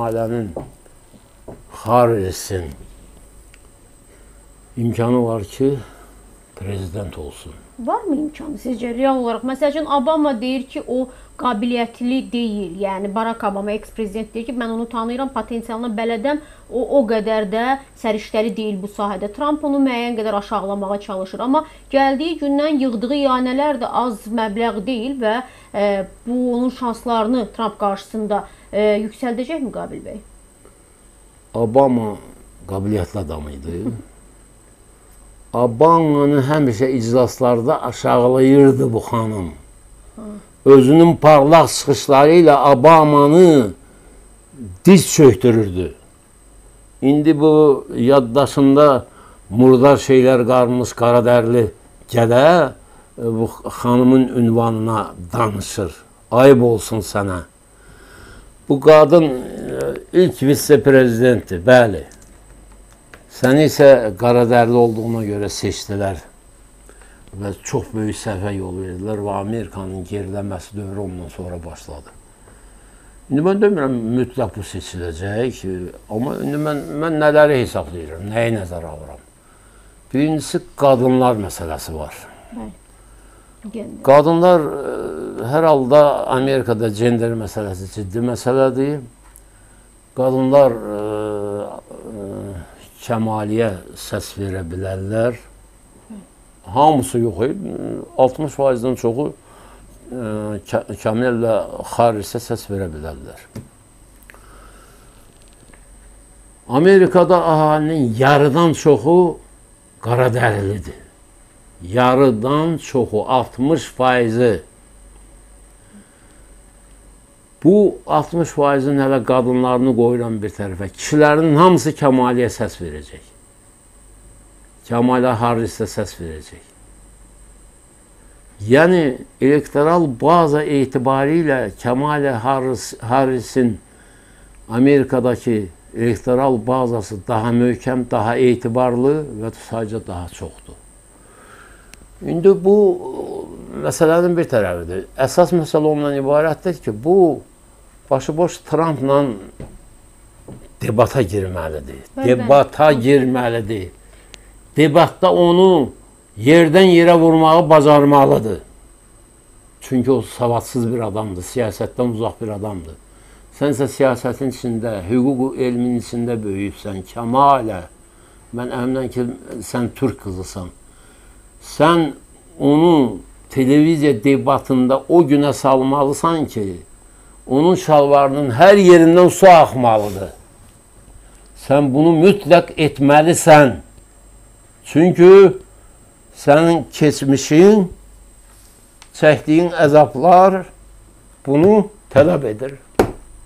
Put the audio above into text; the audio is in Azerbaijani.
Ailənin Harris'in imkanı var ki, prezident olsun. Varmı imkanı sizcə real olaraq? Məsəl üçün Obama deyir ki, o qabiliyyətli deyil. Yəni Barack Obama eks-prezident deyir ki, mən onu tanıyıram, potensialına bələdəm. O qədər də səriştəli deyil bu sahədə. Trump onu müəyyən qədər aşağılamağa çalışır. Amma gəldiyi gündən yığdığı ianələr də az məbləğ deyil və bu onun şanslarını Trump qarşısında yüksəldəcəkmi Qabil bəy? Obama qabiliyyətli adam idi. Obama'nı həmişə iclaslarda aşağılayırdı bu xanım. Özünün parlaq çıxışları ilə Obama'nı diz çöktürürdü. İndi bu yaddaşında murdar şeylər qarmış qaradərli gədə bu xanımın ünvanına danışır. Ayıb olsun sənə. Bu qadın ilk vitse-prezidentdir, bəli. Səni isə qaradərli olduğuna görə seçdilər və çox böyük səhvə yol verdilər və Amerikanın geriləməsi dövrü ondan sonra başladı. İndi mən demirəm, mütləq bu seçiləcək, amma indi mən nələri hesablayıram, nəyi nəzərə alıram? Birincisi, qadınlar məsələsi var. Qadınlar hər halda Amerikada gender məsələsi ciddi məsələdir. Qadınlar kəmaliyə səs verə bilərlər. Hamısı yox, 60%-dən çoxu Kamillə Harris'e səs verə bilərlər. Amerikada əhalinin yarıdan çoxu qaradərilidir. Yarıdan çoxu, 60%. Bu 60%-in hələ qadınlarını qoyuram bir tərəfə. Kişilərin hamısı Kəmaliyə səs verəcək. Kamala Harris'e səs verəcək. Yəni, elektoral baza etibarilə Kamala Harris'in Amerikadakı elektoral bazası daha möhkəm, daha etibarlı və sadəcə daha çoxdur. İndi bu məsələnin bir tərəfidir. Əsas məsələ ondan ibarətdir ki, bu başıboş Trump'la debata girməlidir. Debata girməlidir. Debatda onu yerdən yerə vurmağı bacarmalıdır. Çünki o savadsız bir adamdır, siyasətdən uzaq bir adamdır. Sənsə siyasətin içində, hüquq elminin içində böyüyübsən, Kəmalə, mən əminəm ki, sən türk qızısan. Sən onu televiziya debatında o günə salmalısan ki, onun şalvarının hər yerindən su axmalıdır. Sən bunu mütləq etməlisən. Çünki sənin keçmişin, çəkdiyin əzablar bunu tələb edir.